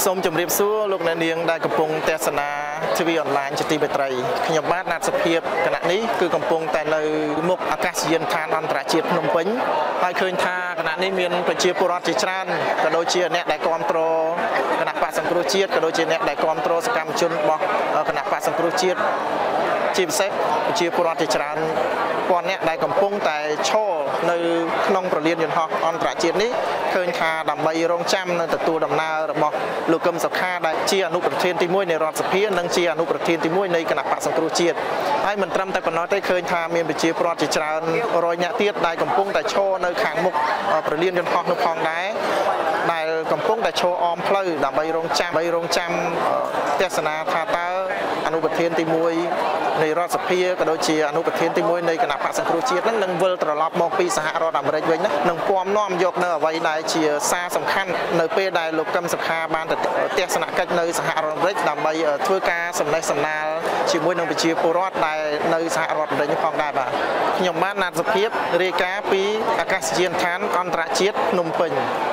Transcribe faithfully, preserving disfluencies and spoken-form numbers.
សូមជម្រាបសួរលោកអ្នកនាងដែលកំពុងទស្សនាជីវីអនឡាញជាទីមេត្រីខ្ញុំបាទណាត់សុភាពគណៈនេះគឺកំពុងតែនៅមុខអាកាសយានដ្ឋានអន្តរជាតិភ្នំពេញហើយឃើញថាគណៈនេះមានប្រជាពលរដ្ឋជាច្រើនក៏ដូចជាអ្នកដែលគ្រប់គ្រងគណៈបកសង្គ្រោះជាតិក៏ដូចជាអ្នកដែលគ្រប់គ្រងសកម្មជនរបស់គណៈបកសង្គ្រោះជាតិជាពិសេសប្រជាពលរដ្ឋជាច្រើនពាន់អ្នកដែលកំពុងតែឈរនៅក្នុងប្រលានយន្តហោះអន្តរជាតិនេះឃើញថាដើម្បីរងចាំនៅទទួលដំណើររបស់លោកកឹមសុខាដែលជាអនុប្រធានទីមួយនៃរដ្ឋសភានិងជាអនុប្រធានទីមួយនៃគណៈបកសង្គ្រោះជាតិហើយមិនត្រឹមតែប៉ុណ្ណោះទេឃើញថាមានប្រជាពលរដ្ឋជាច្រើនរយនាក់ទៀតដែលកំពុងតែឈរនៅខាងមុខប្រលានយន្តហោះនោះផងដែរដែលកំពុងតែឈរអមផ្លូវដើម្បីរងចាំដើម្បីរងចាំទស្សនាថាតើអនុប្រធានទីមួយនៃរដ្ឋសភាក៏ដូចជាអនុប្រធានទីមួយនៃគណៈបកសង្គ្រោះជាតិនឹងនឹងវិលត្រឡប់មកពីសហរដ្ឋអាមេរិកវិញណានឹងពំនាំយកនៅអ្វីដែលជាសារសំខាន់នៅពេលដែលលោកកឹមសុខាបានទៅទស្សនកិច្ចនៅសហរដ្ឋអាមេរិកដើម្បីធ្វើការសម្ដែងសម្ដាលជាមួយនឹងប្រជាពលរដ្ឋដែលនៅសហរដ្ឋអាមេរិកនេះផងដែរបាទខ្ញុំបានណាត់សុភាពរាយការណ៍ពីអាកាសយានដ្ឋានអន្តរជាតិភ្នំពេញ